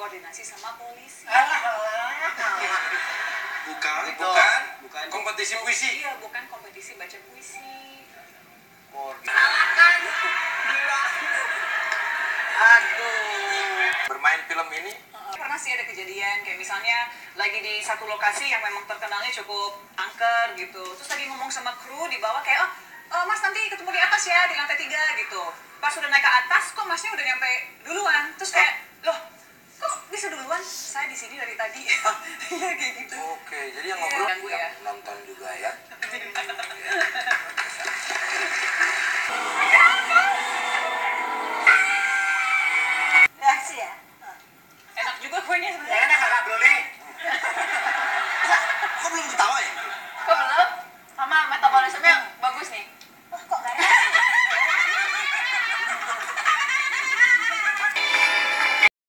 koordinasi sama polisi. Bukan kompetisi puisi. Iya, bukan kompetisi baca puisi. Salahkan. Aduh. Bermain film ini Pernah sih ada kejadian kayak misalnya lagi di satu lokasi yang memang terkenalnya cukup angker gitu. Terus lagi ngomong sama kru di bawah kayak, mas nanti ketemu di atas ya, di lantai 3 gitu. Pas udah naik ke atas kok masnya udah nyampe duluan. Terus kayak